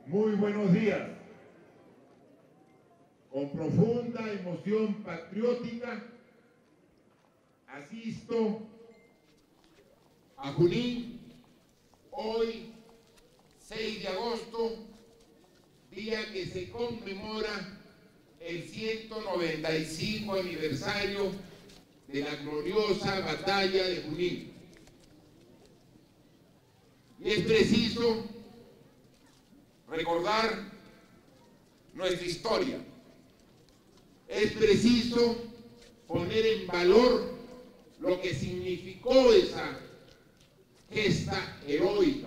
Muy buenos días. Con profunda emoción patriótica asisto a Junín hoy, 6 de agosto, día que se conmemora el 195 aniversario de la gloriosa batalla de Junín. Y es preciso recordar nuestra historia. Es preciso poner en valor lo que significó esa gesta heroica.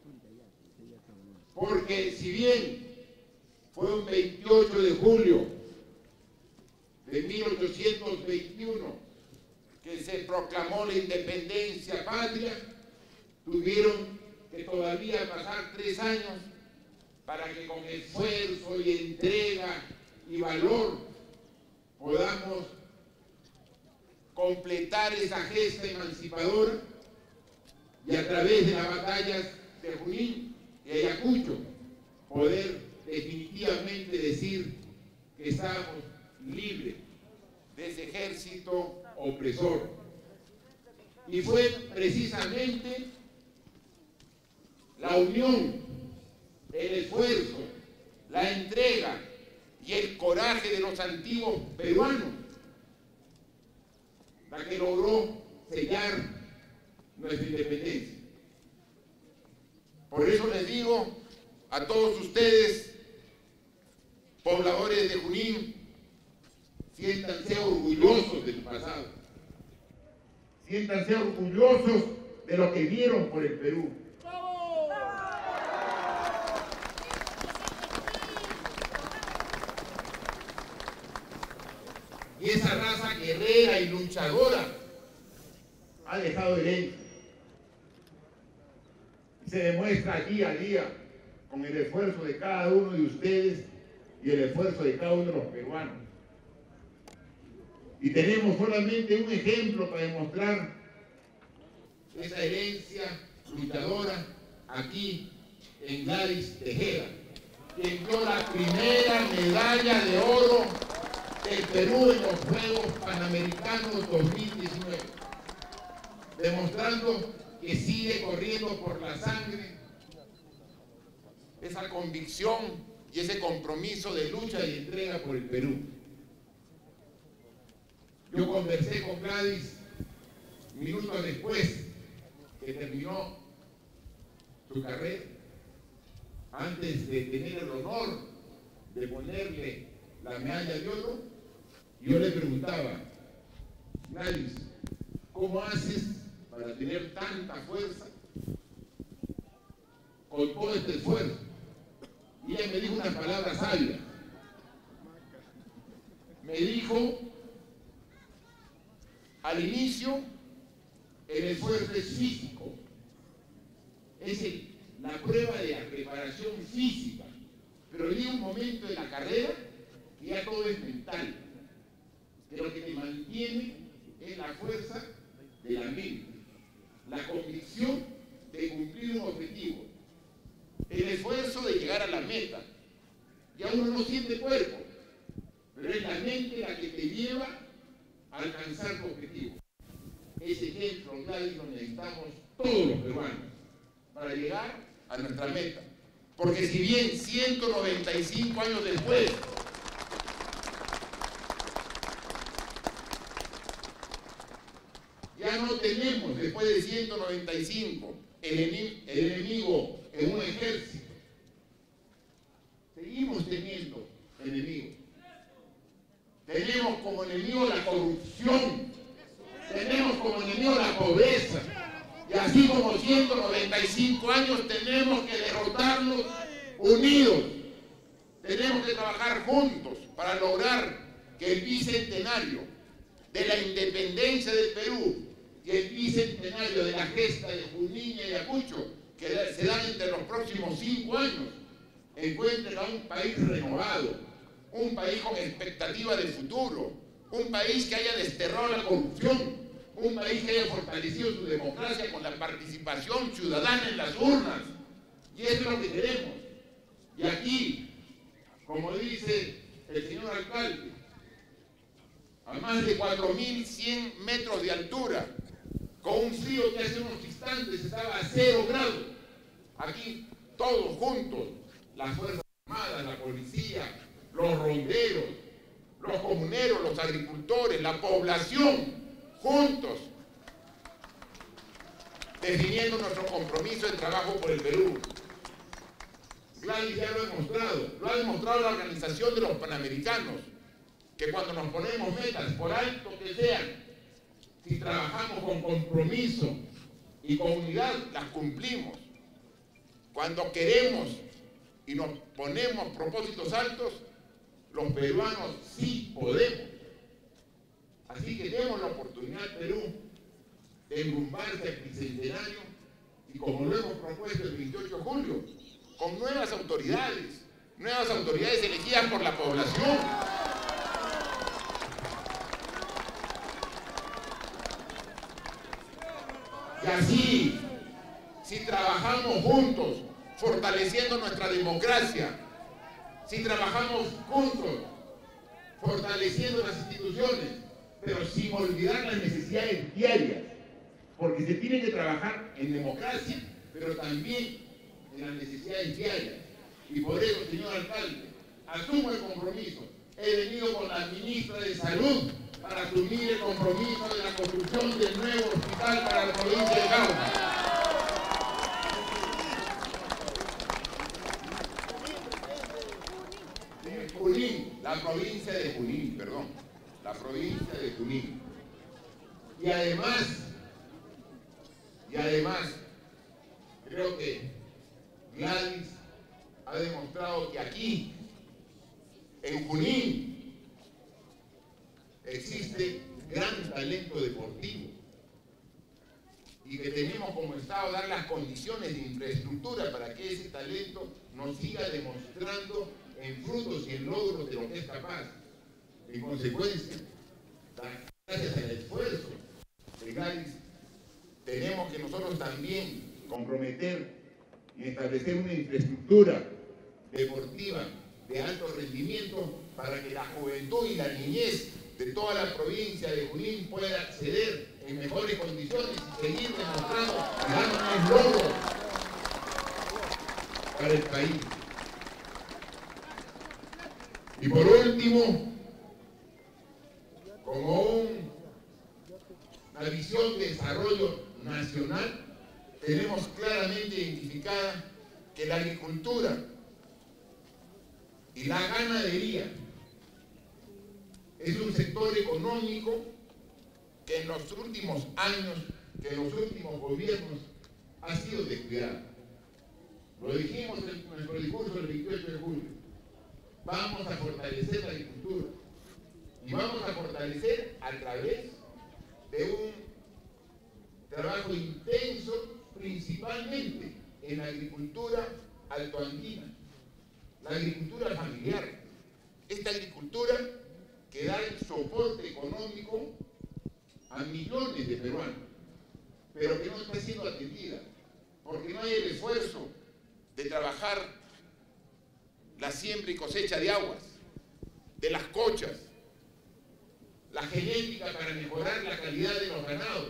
Porque si bien fue un 28 de julio de 1821 que se proclamó la independencia patria, tuvieron que todavía pasar 3 años para que con esfuerzo y entrega y valor podamos completar esa gesta emancipadora y a través de las batallas de Junín y Ayacucho poder definitivamente decir que estamos libres de ese ejército opresor. Y fue precisamente la unión, el esfuerzo, la entrega y el coraje de los antiguos peruanos la que logró sellar nuestra independencia. Por eso les digo a todos ustedes, pobladores de Junín, siéntanse orgullosos del pasado, siéntanse orgullosos de lo que vieron por el Perú. Y esa raza guerrera y luchadora ha dejado herencia. Se demuestra día a día con el esfuerzo de cada uno de ustedes y el esfuerzo de cada uno de los peruanos. Y tenemos solamente un ejemplo para demostrar esa herencia luchadora aquí en Gladys Tejeda, quien dio la primera medalla de oro del Perú en los Juegos Panamericanos 2019, demostrando que sigue corriendo por la sangre esa convicción y ese compromiso de lucha y entrega por el Perú. Yo conversé con Gladys minutos después que terminó su carrera, antes de tener el honor de ponerle la medalla de oro. Yo le preguntaba: Gladys, ¿cómo haces para tener tanta fuerza con todo este esfuerzo? Y ella me dijo unas palabras sabias. Me dijo: al inicio el esfuerzo es físico, es la prueba de la preparación física, pero llega un momento de la carrera que ya todo es mental, que lo que te mantiene es la fuerza de la mente, la convicción de cumplir un objetivo, el esfuerzo de llegar a la meta. Ya uno no siente cuerpo, pero es la mente la que te lleva a alcanzar tu objetivo. Ese ejemplo, Gladys, lo necesitamos todos los peruanos para llegar a nuestra meta. Porque si bien 195 años después ya no tenemos, después de 195, el enemigo en un ejército, seguimos teniendo enemigos. Tenemos como enemigo la corrupción, tenemos como enemigo la pobreza, y así como 195 años tenemos que derrotarlos unidos. Tenemos que trabajar juntos para lograr que el bicentenario de la independencia del Perú y el bicentenario de la gesta de Junín y Ayacucho, que se dan entre los próximos 5 años, encuentren a un país renovado, un país con expectativa de futuro, un país que haya desterrado la corrupción, un país que haya fortalecido su democracia con la participación ciudadana en las urnas. Y eso es lo que queremos. Y aquí, como dice el señor alcalde, a más de 4.100 metros de altura, con un frío que hace unos instantes estaba a 0 grados. Aquí todos juntos, las Fuerzas Armadas, la policía, los ronderos, los comuneros, los agricultores, la población, juntos, definiendo nuestro compromiso de trabajo por el Perú. Gladys ya lo ha demostrado la Organización de los Panamericanos, que cuando nos ponemos metas, por alto que sean, si trabajamos con compromiso y con unidad, las cumplimos. Cuando queremos y nos ponemos propósitos altos, los peruanos sí podemos. Así que demos la oportunidad al Perú de enrumbarse al bicentenario y, como lo hemos propuesto el 28 de julio, con nuevas autoridades elegidas por la población. Y así, si trabajamos juntos, fortaleciendo nuestra democracia, si trabajamos juntos, fortaleciendo las instituciones, pero sin olvidar las necesidades diarias, porque se tiene que trabajar en democracia, pero también en las necesidades diarias. Y por eso, señor alcalde, asumo el compromiso. He venido con la ministra de Salud para asumir el compromiso de la construcción del nuevo hospital para la provincia de Cauca. Junín, la provincia de Junín, perdón, la provincia de Junín. Y además, creo que Gladys ha demostrado que aquí, en Junín, existe gran talento deportivo y que tenemos como Estado dar las condiciones de infraestructura para que ese talento nos siga demostrando en frutos y en logros de lo que es capaz. En consecuencia, gracias al esfuerzo de Gladys, tenemos que nosotros también comprometer y establecer una infraestructura deportiva de alto rendimiento para que la juventud y la niñez de toda la provincia de Junín pueda acceder en mejores condiciones y seguir demostrando grandes logros para el país. Y por último, como una visión de desarrollo nacional, tenemos claramente identificada que la agricultura y la ganadería es un sector económico que en los últimos años, que en los últimos gobiernos ha sido descuidado. Lo dijimos en nuestro discurso el 28 de julio. Vamos a fortalecer la agricultura y vamos a fortalecer a través de un trabajo intenso, principalmente en la agricultura altoandina, la agricultura familiar, esta agricultura que da el soporte económico a millones de peruanos, pero que no está siendo atendida, porque no hay el esfuerzo de trabajar la siembra y cosecha de aguas, de las cochas, la genética para mejorar la calidad de los ganados,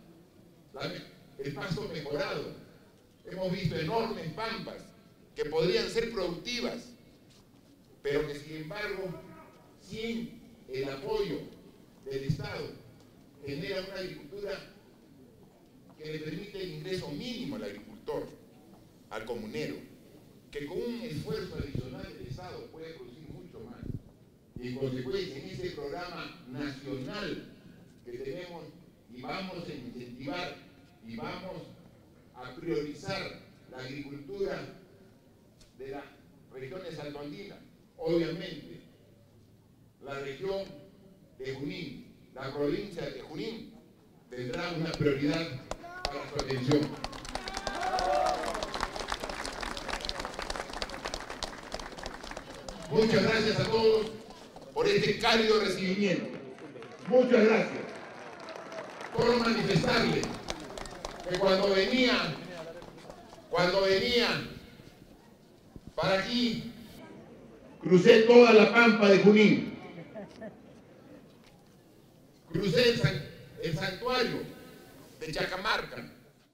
el pasto mejorado. Hemos visto enormes pampas que podrían ser productivas, pero que sin embargo, sin el apoyo del Estado, genera una agricultura que le permite el ingreso mínimo al agricultor, al comunero, que con un esfuerzo adicional del Estado puede producir mucho más. Y en consecuencia, en ese programa nacional que tenemos y vamos a incentivar y vamos a priorizar la agricultura de las regiones altoandinas, obviamente la región de Junín, la provincia de Junín, tendrá una prioridad para su atención. Muchas gracias a todos por este cálido recibimiento. Muchas gracias. Por manifestarles que cuando venía para aquí crucé toda la pampa de Junín, crucé el santuario de Chacamarca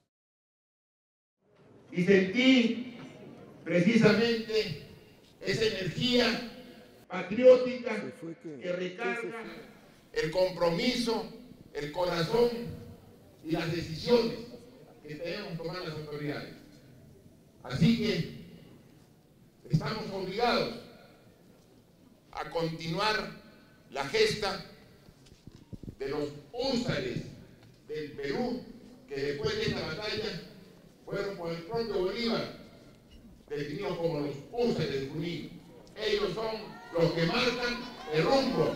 y sentí precisamente esa energía patriótica que recarga el compromiso, el corazón y las decisiones que debemos tomar las autoridades. Así que estamos obligados a continuar la gesta de los húsares del Perú, que después de esta batalla fueron por el propio Bolívar definidos como los húsares de Junín. Ellos son los que marcan el rumbo,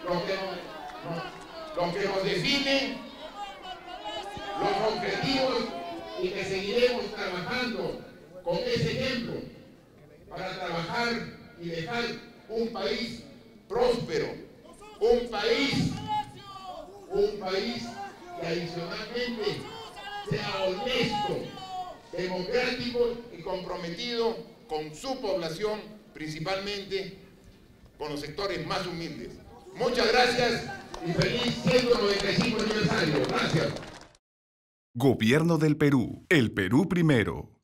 los que nos definen los objetivos, y que seguiremos trabajando con ese ejemplo para trabajar y dejar un país próspero, un país que adicionalmente sea honesto, democrático y comprometido con su población, principalmente con los sectores más humildes. Muchas gracias y feliz 195 aniversario. Gracias. Gobierno del Perú. El Perú primero.